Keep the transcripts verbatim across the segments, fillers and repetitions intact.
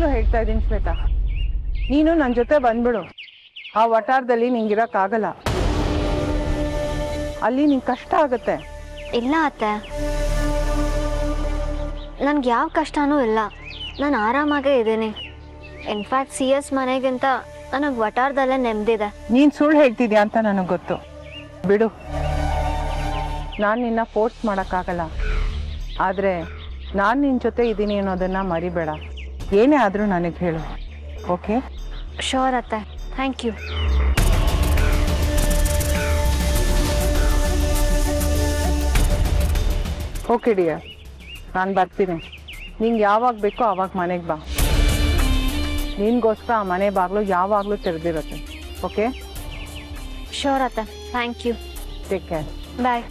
ಈಗಲೂ ಹೇಳ್ತಾ ಇದ್ದೀನಿ ಶ್ವೇತಾ, ನೀನು ನನ್ನ ಜೊತೆ ಬಂದ್ಬಿಡು. ಆ ವಟಾರದಲ್ಲಿ ನಿಂಗಿರಕ್ಕಾಗಲ್ಲ, ಅಲ್ಲಿ ನಿಂಗೆ ಕಷ್ಟ ಆಗುತ್ತೆ. ಇಲ್ಲ ಅತ್ತೆ, ನನ್ಗೆ ಯಾವ ಕಷ್ಟನೂ ಇಲ್ಲ. ನಾನು ಆರಾಮಾಗೇ ಇದ್ದೀನಿ. ಇನ್ಫ್ಯಾಕ್ಟ್ ಸಿ ಎಸ್ ಮನೆಗಿಂತ ನನಗೆ ವಟಾರದಲ್ಲೇ ನೆಮ್ಮದಿದೆ. ನೀನು ಸುಳ್ಳು ಹೇಳ್ತಿದ್ಯಾ ಅಂತ ನನಗೆ ಗೊತ್ತು. ಬಿಡು, ನಾನು ನಿನ್ನ ಫೋರ್ಸ್ ಮಾಡೋಕ್ಕಾಗಲ್ಲ. ಆದರೆ ನಾನು ನಿನ್ನ ಜೊತೆ ಇದ್ದೀನಿ ಅನ್ನೋದನ್ನು ಮರಿಬೇಡ. ಏನೇ ಆದರೂ ನನಗೆ ಹೇಳು, ಓಕೆ? ಶೋರ್ ಅತ್ತೆ, ಥ್ಯಾಂಕ್ ಯು. ಓಕೆ ಡಿಯರ್, ನಾನು ಬರ್ತೀನಿ. ನಿಂಗೆ ಯಾವಾಗ ಬೇಕೋ ಆವಾಗ ಮನೆಗೆ ಬಾ. ನಿನ್ಗೋಸ್ಕರ ಆ ಮನೆ ಬಾಗಿಲು ಯಾವಾಗಲೂ ತೆರೆದಿರುತ್ತೆ. ಓಕೆ? ಶೋರ್ ಅತ್ತೆ, thank you. Take care. Bye.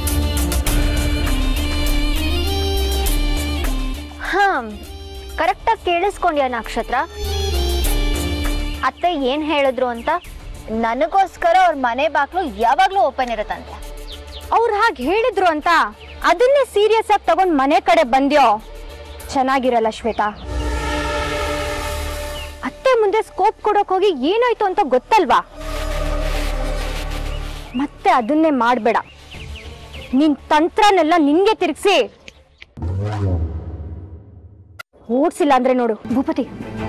ಹಾಂ, ಕರೆಕ್ಟಾಗಿ ಕೇಳಿಸ್ಕೊಂಡ್ಯಾ ನಕ್ಷತ್ರ? ಅತ್ತೆ ಏನು ಹೇಳಿದ್ರು ಅಂತ? ನನಗೋಸ್ಕರ ಅವ್ರ ಮನೆ ಬಾಗಿಲು ಯಾವಾಗಲೂ ಓಪನ್ ಇರುತ್ತಂತೆ. ಅವ್ರು ಹಾಗೆ ಹೇಳಿದ್ರು ಅಂತ ಅದನ್ನೇ ಸೀರಿಯಸ್ ಆಗಿ ತಗೊಂಡು ಮನೆ ಕಡೆ ಬಂದ್ಯೋ ಚೆನ್ನಾಗಿರಲ್ಲ ಶ್ವೇತಾ. ಅತ್ತೆ ಮುಂದೆ ಸ್ಕೋಪ್ ಕೊಡೋಕೆ ಹೋಗಿ ಏನಾಯ್ತು ಅಂತ ಗೊತ್ತಲ್ವಾ? ಮತ್ತೆ ಅದನ್ನೇ ಮಾಡಬೇಡ. ನಿನ್ ತಂತ್ರನೆಲ್ಲ ನಿನ್ಗೆ ತಿರುಗಿಸಿ ಓಡ್ಸಿಲ್ಲ ಅಂದ್ರೆ ನೋಡು. ಭೂಪತಿ,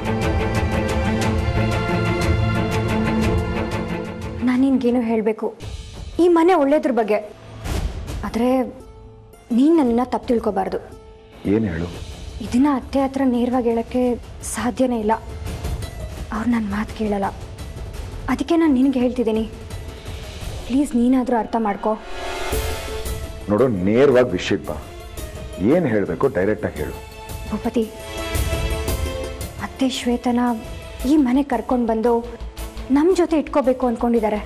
ನಾನು ನಿನ್ಗೇನು ಹೇಳಬೇಕು ಈ ಮನೆ ಒಳ್ಳೇದ್ರ ಬಗ್ಗೆ. ಆದರೆ ನೀನು ನನ್ನನ್ನು ತಪ್ಪು ತಿಳ್ಕೊಬಾರ್ದು. ಏನು ಹೇಳು? ಇದನ್ನ ಅತ್ತೆ ಹತ್ರ ನೇರವಾಗಿ ಹೇಳೋಕ್ಕೆ ಸಾಧ್ಯನೇ ಇಲ್ಲ. ಅವ್ರು ನನ್ನ ಮಾತು ಕೇಳಲ್ಲ. ಅದಕ್ಕೆ ನಾನು ನಿನಗೆ ಹೇಳ್ತಿದ್ದೀನಿ, ಪ್ಲೀಸ್ ನೀನಾದರೂ ಅರ್ಥ ಮಾಡ್ಕೋ. ನೋಡು, ನೇರವಾಗಿ ವಿಷಯಕ್ಕೆ ಬಾ. ಏನು ಹೇಳಬೇಕು ಡೈರೆಕ್ಟಾಗಿ ಹೇಳು. ಭೂಪತಿ, ಅತ್ತೆ ಶ್ವೇತನ ಈ ಮನೆ ಕರ್ಕೊಂಡು ಬಂದು ನಮ್ಮ ಜೊತೆ ಇಟ್ಕೋಬೇಕು ಅಂದ್ಕೊಂಡಿದ್ದಾರೆ.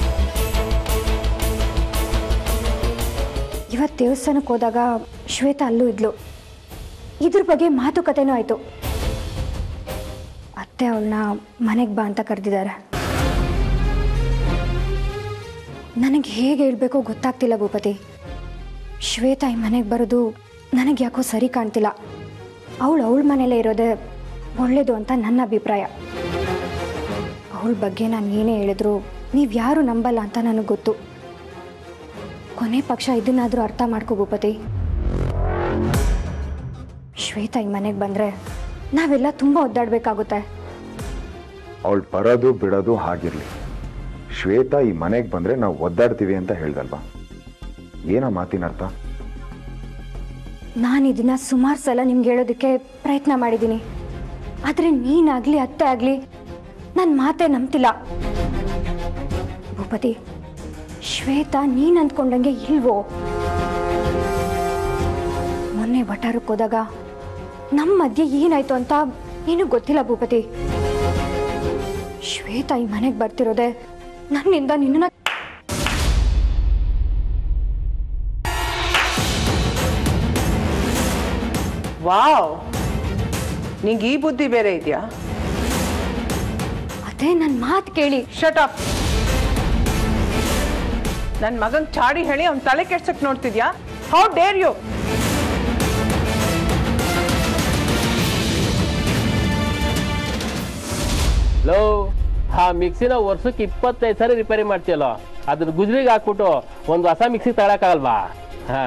ಇವತ್ತು ದೇವಸ್ಥಾನಕ್ಕೆ ಹೋದಾಗ ಶ್ವೇತಾ ಅಲ್ಲೂ ಇದ್ಲು. ಇದ್ರ ಬಗ್ಗೆ ಮಾತುಕತೆನೂ ಆಯಿತು. ಅತ್ತೆ ಅವಳನ್ನ ಮನೆಗೆ ಬಾ ಅಂತ ಕರೆದಿದ್ದಾರೆ. ನನಗೆ ಹೇಗೆ ಹೇಳಬೇಕೋ ಗೊತ್ತಾಗ್ತಿಲ್ಲ ಭೂಪತಿ. ಶ್ವೇತಾ ಈ ಮನೆಗೆ ಬರೋದು ನನಗೆ ಯಾಕೋ ಸರಿ ಕಾಣ್ತಿಲ್ಲ. ಅವಳು ಅವಳ ಮನೇಲೇ ಇರೋದೇ ಒಳ್ಳೆಯದು ಅಂತ ನನ್ನ ಅಭಿಪ್ರಾಯ. ಅವಳ ಬಗ್ಗೆ ನಾನು ಏನೇ ಹೇಳಿದ್ರು ನೀವು ಯಾರು ನಂಬಲ್ಲ ಅಂತ ನನಗೆ ಗೊತ್ತು. ಕೊನೆ ಪಕ್ಷ ಇದನ್ನಾದರೂ ಅರ್ಥ ಮಾಡ್ಕೋ ಭೂಪತಿ. ಶ್ವೇತಾ ಈ ಮನೆಗೆ ಬಂದರೆ ನಾವೆಲ್ಲ ತುಂಬ ಒದ್ದಾಡಬೇಕಾಗುತ್ತೆ. ಅವಳು ಬರೋದು ಬಿಡೋದು ಹಾಗಿರಲಿ, ಶ್ವೇತಾ ಈ ಮನೆಗೆ ಬಂದರೆ ನಾವು ಒದ್ದಾಡ್ತೀವಿ ಅಂತ ಹೇಳ್ದಲ್ವಾ? ಏನ ಮಾತಿನ ಅರ್ಥ? ನಾನು ಇದನ್ನ ಸುಮಾರು ಸಲ ನಿಮ್ಗೆ ಹೇಳೋದಕ್ಕೆ ಪ್ರಯತ್ನ ಮಾಡಿದ್ದೀನಿ. ಆದರೆ ನೀನಾಗಲಿ ಅತ್ತೆ ಆಗಲಿ ನನ್ನ ಮಾತೇ ನಂಬ್ತಿಲ್ಲ. ಭೂಪತಿ, ಶ್ವೇತಾ ನೀನು ಅಂದ್ಕೊಂಡಂಗೆ ಇಲ್ವೋ? ಮೊನ್ನೆ ವಟಾರಕ್ಕೆ ಹೋದಾಗ ನಮ್ಮ ಮಧ್ಯೆ ಏನಾಯ್ತು ಅಂತ ಏನೂ ಗೊತ್ತಿಲ್ಲ ಭೂಪತಿ. ಶ್ವೇತಾ ಈ ಮನೆಗೆ ಬರ್ತಿರೋದೆ ನನ್ನಿಂದ ನಿನ್ನ. ವಾವ್, ನಿಂಗೆ ಈ ಬುದ್ಧಿ ಬೇರೆ ಇದೆಯಾ? ಅದೇ ನನ್ನ ಮಾತು ಕೇಳಿ. Shut up. ನನ್ನ ಮಗನ್ ಚಾಡಿ ಹೇಳಿ ಅವ್ನ ತಲೆ ಕೆಡ್ಸಕ್ ನೋಡ್ತಿದ್ಯಾ? How dare you? ಲೋ, ಆ ಮಿಕ್ಸಿನ ವರ್ಷಕ್ಕೆ ಇಪ್ಪತ್ತೈದು ಸಾರಿ ರಿಪೇರಿ ಮಾಡ್ತೀಯಲ್ಲ, ಅದ್ರ ಗುಜ್ರಿಗೆ ಹಾಕ್ಬಿಟ್ಟು ಒಂದು ಹೊಸ ಮಿಕ್ಸಿ ತಗೊಳಕ್ಕಾಗಲ್ವಾ? ಹಾ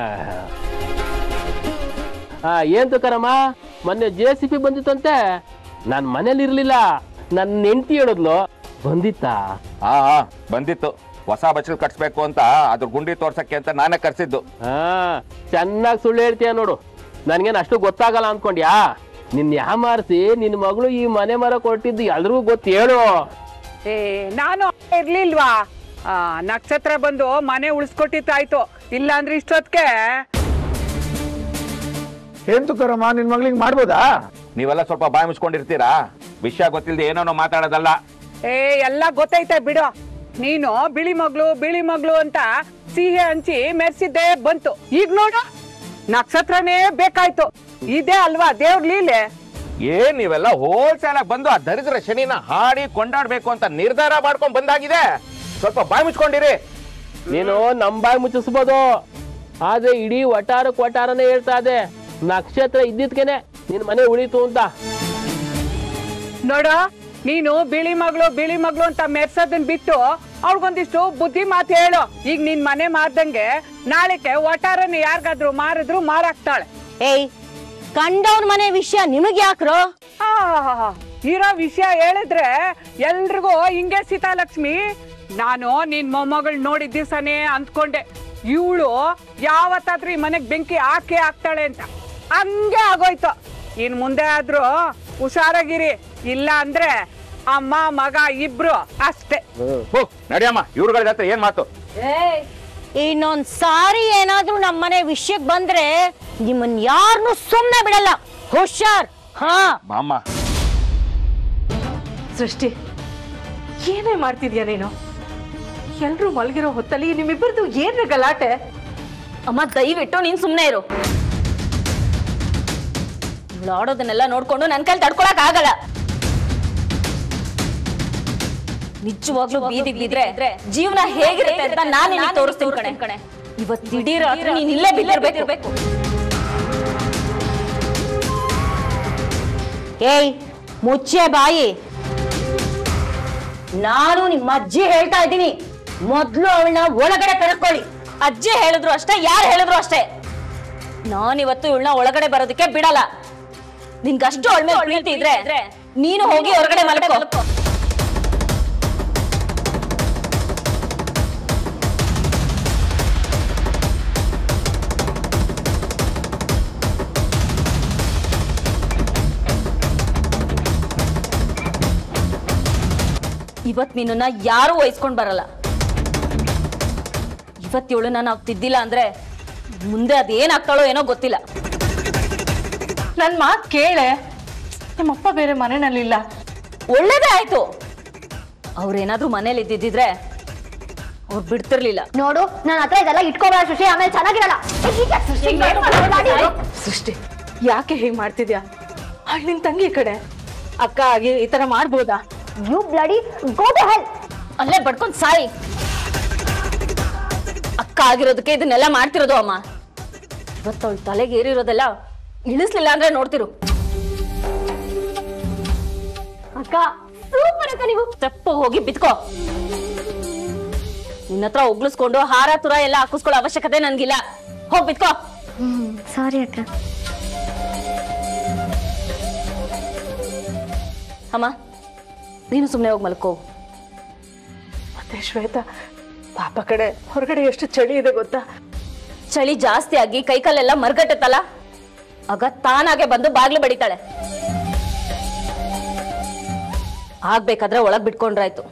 ಹಾ ಏನ್ ತುಕಾರಮ್ಮ, ಮೊನ್ನೆ ಜೆ ಸಿ ಪಿ ಬಂದಿತ್ತಂತೆ. ನಾನು ಮನೇಲಿ ಇರ್ಲಿಲ್ಲ, ನನ್ನ ಹೆಂಡತಿ ಹೇಳಿದ್ಲು. ಬಂದಿತ್ತಾ? ಹಾ ಬಂದಿತ್ತು. ಹೊಸ ಬಚ್ಚಲ್ ಕಟ್ಸ್ಬೇಕು ಅಂತ ಅದ್ರ ಗುಂಡಿ ತೋರ್ಸಕ್ಕೆ ಅಂತ ನಾನೇ ಕರ್ಸಿದ್ದು. ಹಾ, ಚೆನ್ನಾಗಿ ಸುಳ್ಳು ಹೇಳ್ತೀಯ ನೋಡು. ನನ್ಗೇನು ಅಷ್ಟು ಗೊತ್ತಾಗಲ್ಲ ಅನ್ಕೊಂಡ್ಯಾ? ನಿನ್ನ ಯಾಮಾರಿಸಿ ನಿನ್ನ ಮಗಳು ಈ ಮನೆ ಮರ ಕೊಟ್ಟಿದ್ದು ಎಲ್ರಿಗೂ ಗೊತ್ತು. ಹೇಳು. ಏ, ನಾನು ಇರ್ಲಿಲ್ವಾ? ಆ ನಕ್ಷತ್ರ ಬಂದು ಮನೆ ಉಳಿಸ್ಕೊಟ್ಟಿತ್ತಾಯ್ತು. ಇಲ್ಲ ಅಂದ್ರೆ ಇಷ್ಟೊತ್ಗೆ ಏನ್ ತುಕಾರಮ್ಮ, ನಿನ್ ಮಗಳಿಗೆ ಮಾಡ್ಬೋದಾ? ನೀವೆಲ್ಲ ಸ್ವಲ್ಪ ಬಾಯಿ ಮುಚ್ಕೊಂಡಿರ್ತೀರಾ? ವಿಷಯ ಗೊತ್ತಿಲ್ಲದೆ ಏನೋ ಮಾತಾಡೋದಲ್ಲ. ಏ ಎಲ್ಲ ಗೊತ್ತೈತೆ ಬಿಡು. ನೀನು ಬಿಳಿ ಮಗ್ಳು ಬಿಳಿ ಮಗ್ಳು ಅಂತ ಸಿಹಿ ಹಂಚಿ ಮೆರ್ಸಿದ್ದೆ ಬಂತು. ಈಗ ನೋಡು, ನಕ್ಷತ್ರನೇ ಬೇಕಾಯ್ತು. ಇದೇ ಅಲ್ವಾ ದೇವ್ರ ಲೀಲೆ? ಏನ್ ನೀವೆಲ್ಲ ಹೋಲ್ಸೇಲ್ ಆಗಿ ಬಂದು ಆ ದರಿದ್ರ ಶನಿನ ಹಾಡಿ ಕೊಂಡಾಡ್ಬೇಕು ಅಂತ ನಿರ್ಧಾರ ಮಾಡ್ಕೊಂಡ್ ಬಂದಾಗಿದೆ. ಸ್ವಲ್ಪ ಬಾಯಿ ಮುಚ್ಕೊಂಡಿರಿ. ನೀನು ನಮ್ ಬಾಯಿ ಮುಚ್ಚಿಸ್ಬೋದು, ಆದ್ರೆ ಇಡೀ ವಟಾರಕ್ ವಟಾರನೇ ಹೇಳ್ತಾ ಇದೆ ನಕ್ಷತ್ರ ಇದ್ದಿದ್ಕೇನೆ ನಿನ್ ಮನೆ ಉಳಿತು ಅಂತ. ನೋಡ ನೀನು ಬಿಳಿ ಮಗಳು ಬಿಳಿ ಮಗಳು ಅಂತ ಮೆರ್ಸೋದನ್ ಬಿಟ್ಟು ಅವ್ಳಿಗೊಂದಿಷ್ಟು ಬುದ್ಧಿ ಮಾತು ಹೇಳು. ಈಗ ನಿನ್ ಮನೆ ಮಾರ್ದಂಗೆ ನಾಳೆಗೆ ಒಟಾರನ್ನ ಯಾರಿಗಾದ್ರು ಮಾರಿದ್ರು ಮಾರಾಕ್ತಾಳೆ. ಏಯ್ ಕಂಡವ್ರ ಮನೆ ವಿಷಯ ನಿಮಗ್ ಯಾಕ್ರೋ? ಇರೋ ವಿಷಯ ಹೇಳಿದ್ರೆ ಎಲ್ರಿಗೂ ಹಿಂಗೆ ಸೀತಾಲಕ್ಷ್ಮಿ. ನಾನು ನಿನ್ ಮೊಮ್ಮಗಳು ನೋಡಿದ ದಿವ್ಸನೇ ಅಂದ್ಕೊಂಡೆ ಇವಳು ಯಾವತ್ತಾದ್ರೂ ಈ ಮನೆಗ್ ಬೆಂಕಿ ಹಾಕಿ ಹಾಕ್ತಾಳೆ ಅಂತ. ಹಂಗೆ ಆಗೋಯ್ತು. ಇನ್ ಮುಂದೆ ಆದ್ರೂ ಹುಷಾರಾಗಿರಿ, ಇಲ್ಲ ಅಂದ್ರೆ ಅಮ್ಮ ಮಗ ಇಬ್ರು ಅಷ್ಟೇ. ನಡಿಯಮ್ಮ, ಇವ್ರುಗಳ ಜೊತೆ ಏನ್ ಮಾತು? ಇನ್ನೊಂದ್ ಸಾರಿ ಏನಾದ್ರೂ ನಮ್ಮನೆ ವಿಷಯಕ್ ಬಂದ್ರೆ ನಿಮ್ಮನ್ ಯಾರನ್ನು ಸುಮ್ನೆ ಬಿಡಲ್ಲ, ಹುಷಾರ್. ಹಾ ಮಾಮ. ಸೃಷ್ಟಿ, ಏನೇ ಮಾಡ್ತಿದ್ಯಾ ನೀನು? ಎಲ್ರು ಮಲಗಿರೋ ಹೊತ್ತಲ್ಲಿ ನಿಮ್ಮಿಬ್ಬರದು ಏನ್ ಗಲಾಟೆ? ಅಮ್ಮ ದಯವಿಟ್ಟು ನೀನ್ ಸುಮ್ನೆ ಇರು. ಆಡೋದನ್ನೆಲ್ಲ ನೋಡ್ಕೊಂಡು ನನ್ ಕೈಲಿ ತಡ್ಕೊಳಕ್ ಆಗಲ್ಲ. ನಿಜವಾಗ್ಲೂ ಬೀದಿಗೆ ಬಿದ್ರೆ ಜೀವನ ಹೇಗಿರುತ್ತೆ ಅಂತ ನಾನು ತೋರಿಸ್ತೀನಿ ಕಣೆ ಕಣೆ ಇವತ್ತು ದಿಢೀರ್ ರಾತ್ರಿ ನೀನ್ ಇಲ್ಲೇ ಬಿದ್ದಿರ್ಬೇಕು. ಏಯ್ ಮುಚ್ಚೆ ಬಾಯಿ, ನಾನು ನಿಮ್ಮ ಅಜ್ಜಿ ಹೇಳ್ತಾ ಇದ್ದೀನಿ, ಮೊದ್ಲು ಅವಳನ್ನ ಒಳಗಡೆ ಕರ್ಕೊಳ್ಳಿ. ಅಜ್ಜಿ ಹೇಳಿದ್ರು ಅಷ್ಟೇ, ಯಾರು ಹೇಳಿದ್ರು ಅಷ್ಟೇ. ನಾನಿವತ್ತು ಇವಳನ್ನ ಒಳಗಡೆ ಬರೋದಕ್ಕೆ ಬಿಡಲ್ಲ. ನಿನ್ಗಷ್ಟು ಅವಳ ಮೇಲೆ ಪ್ರೀತಿ ಇದ್ರೆ ನೀನು ಹೋಗಿ ಹೊರಗಡೆ ಮಲ್ಕೋ. ಇವತ್ ನಿನ್ನ ಯಾರು ವಹಿಸ್ಕೊಂಡ್ ಬರಲ್ಲ. ಇವತ್ತಿವಳನ್ನ ನಾವು ತಿದ್ದಿಲ್ಲ ಅಂದ್ರೆ ಮುಂದೆ ಅದೇನಾಗ್ತಾಳೋ ಏನೋ ಗೊತ್ತಿಲ್ಲ. ನನ್ ಮಾತ್ ಕೇಳೆ, ನಿಮ್ಮಪ್ಪ ಬೇರೆ ಮನೆಯಲ್ಲಿಲ್ಲ. ಒಳ್ಳೇದೇ ಆಯ್ತು. ಅವ್ರೇನಾದ್ರೂ ಮನೇಲಿ ಇದ್ದಿದ್ರೆ ಅವ್ರು ಬಿಡ್ತಿರ್ಲಿಲ್ಲ. ನೋಡು, ನನ್ನ ಹತ್ರ ಇದೆಲ್ಲ ಇಟ್ಕೋಬೇಡ ಸುಶಿ, ಆಮೇಲೆ ಚೆನ್ನಾಗಿರಲ್ಲ. ಸೃಷ್ಟಿ, ಯಾಕೆ ಹೀಗೆ ಮಾಡ್ತಿದ್ಯಾ? ಅವಳು ನಿನ್ ತಂಗಿ ಕಡೆ ಅಕ್ಕ ಆಗಿ ಈ ತರ ಮಾಡ್ಬೋದಾ? You bloody go to hell. ಅಲ್ಲೇ ಬಡ್ಕೊಂಡ್ ಸಾಯಿ. ಅಕ್ಕ ಆಗಿರೋದಕ್ಕೆ ಇದನ್ನೆಲ್ಲ ಮಾಡ್ತಿರೋದು ಅಮ್ಮ. ಇವತ್ತವಳು ತಲೆಗೆ ಏರಿರೋದೆಲ್ಲ ಇಳಿಸ್ಲಿಲ್ಲ ಅಂದ್ರೆ ನೋಡ್ತಿರು. ಅಕ್ಕ ಸೂಪರ್ ಅಕ್ಕ, ನೀವು ತಪ್ಪು ಹೋಗಿ ಬಿತ್ಕೋ. ನಿನ್ನ ಹತ್ರ ಒಗ್ಲಿಸ್ಕೊಂಡು ಹಾರ ತುರ ಎಲ್ಲ ಹಾಕಿಸ್ಕೊಳ್ಳೋ ಅವಶ್ಯಕತೆ ನನ್ಗಿಲ್ಲ. ಹೋಗ್ ಬಿತ್ಕೋ. ಹ್ಮ್ ಸಾರಿ ಅಕ್ಕ. ಅಮ್ಮ ನೀನು ಸುಮ್ನೆ ಹೋಗಿ ಮಲ್ಕೋ. ಮತ್ತೆ ಶ್ವೇತಾ, ಪಾಪ ಕಡೆ ಹೊರಗಡೆ ಎಷ್ಟು ಚಳಿ ಇದೆ ಗೊತ್ತಾ? ಚಳಿ ಜಾಸ್ತಿ ಆಗಿ ಕೈಕಾಲೆಲ್ಲ ಮರ್ಗಟ್ಟತ್ತಲ್ಲ, ಆಗ ತಾನಾಗೆ ಬಂದು ಬಾಗ್ಲು ಬಡಿತಾಳೆ. ಆಗ್ಬೇಕಾದ್ರೆ ಒಳಗ್ ಬಿಟ್ಕೊಂಡ್ರಾಯ್ತು.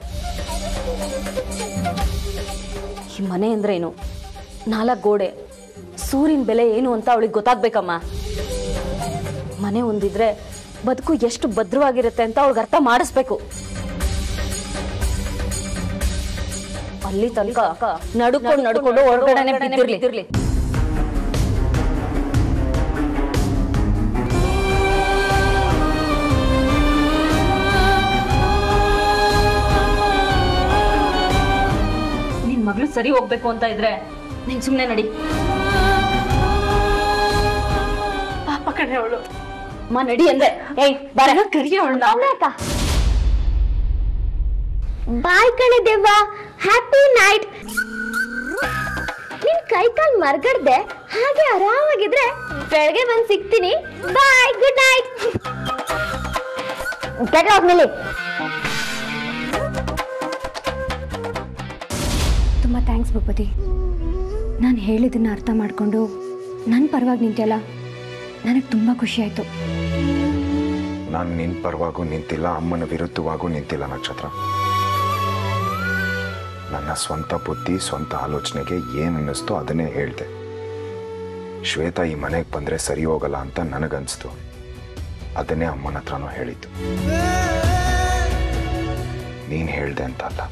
ಈ ಮನೆ ಅಂದ್ರೆ ಏನು, ನಾಲ್ಕು ಗೋಡೆ, ಸೂರ್ಯನ ಬೆಲೆ ಏನು ಅಂತ ಅವಳಿಗೆ ಗೊತ್ತಾಗ್ಬೇಕಮ್ಮ. ಮನೆ ಒಂದಿದ್ರೆ ಬದುಕು ಎಷ್ಟು ಭದ್ರವಾಗಿರುತ್ತೆ ಅಂತ ಅವಳಿಗೆ ಅರ್ಥ ಮಾಡಿಸ್ಬೇಕು. ಅಲ್ಲಿ ತನಕ ನಡ್ಕೊಂಡು ನಡ್ಕೊಂಡು ಹೊರಗಡೆ ಬಿದ್ದಿರ್ಲಿ. ನಿನ್ ಮಗಳು ಸರಿ ಹೋಗ್ಬೇಕು ಅಂತ ಇದ್ರೆ ನೀನ್ ಸುಮ್ನೆ ನಡಿ. ಪಾಪ ಕಡೆ ಅವಳು. ಮಾ ನಡಿ ಅಂದೆ. ಏಯ್ ಬಾರ ಕರಿಯ ಅವಳನ್ನ. ಬಾಯ್ ಕಣೆ ದೇವ್ವ, ಹ್ಯಾಪಿ ನೈಟ್. ನಿನ್ ಕೈ ಕಾಲ್ ಮರ್ಗಡ್ದೆ ಹಾಗೆ ಆರಾಮಾಗಿದ್ರೆ ಬೆಳಗ್ಗೆ ಬಂದು ಸಿಗ್ತೀನಿ. Bye, good night. Get out Mili. ತುಂಬ ಥ್ಯಾಂಕ್ಸ್ ಭೂಪತಿ. ನಾನು ಹೇಳಿದ್ದನ್ನ ಅರ್ಥ ಮಾಡಿಕೊಂಡು ನನ್ನ ಪರವಾಗಿ ನಿಂತೆಲ್ಲ ನನಗೆ ತುಂಬ ಖುಷಿ ಆಯಿತು. ನಾನು ನಿನ್ನ ಪರವಾಗೂ ನಿಂತಿಲ್ಲ, ಅಮ್ಮನ ವಿರುದ್ಧವಾಗೂ ನಿಂತಿಲ್ಲ ನಕ್ಷತ್ರ. ನನ್ನ ಸ್ವಂತ ಬುದ್ಧಿ, ಸ್ವಂತ ಆಲೋಚನೆಗೆ ಏನು ಅನ್ನಿಸ್ತೋ ಅದನ್ನೇ ಹೇಳಿದೆ. ಶ್ವೇತಾ ಈ ಮನೆಗೆ ಬಂದರೆ ಸರಿ ಹೋಗಲ್ಲ ಅಂತ ನನಗನ್ನಿಸ್ತು. ಅದನ್ನೇ ಅಮ್ಮನ ಹತ್ರನೂ ಹೇಳಿದ್ದು. ನೀನು ಹೇಳ್ದೆ ಅಂತ ಅಲ್ಲ.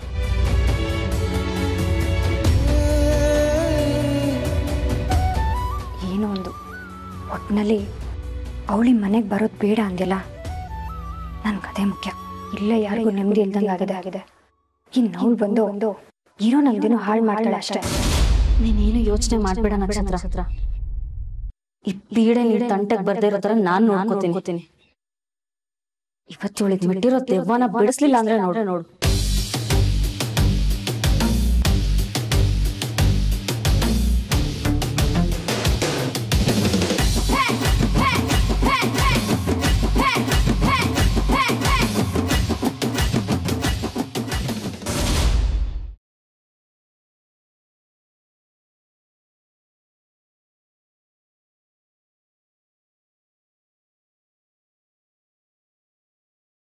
ಏನೋ ಒಂದು ಒಟ್ಟಿನಲ್ಲಿ ಅವಳಿ ಮನೆಗೆ ಬರೋದು ಬೇಡ ಅಂದಿಲ್ಲ. ನನಗೆ ಅದೇ ಮುಖ್ಯ. ಇಲ್ಲ ಯಾರಿಗೂ ನೆಮ್ಮದಿ ಇಲ್ದಂಗೆ ಆಗಿದೆ ಆಗಿದೆ ಇನ್ನು ಅವಳು ಬಂದು ಒಂದು ಇರೋ ನಮ್ದೇನೋ ಹಾಳು ಮಾಡ್ತಾಳೆ ಅಷ್ಟೇ. ನೀನೇನು ಯೋಚನೆ ಮಾಡ್ಬೇಡ ನಕ್ಷತ್ರ. ಈ ಪೀಡೆ ನೀಡಿ ತಂಟೆಗೆ ಬರ್ದೇ ಇರೋ ತರ ನಾನು ನೋಡ್ಕೋತೀನಿ. ಇವತ್ತು ಇವಳಿಗೆ ಮಿಟ್ಟಿರೋ ದೆವ್ವನ ಬಿಡಿಸ್ಲಿಲ್ಲ ಅಂದ್ರೆ ನೋಡ್ರೆ ನೋಡು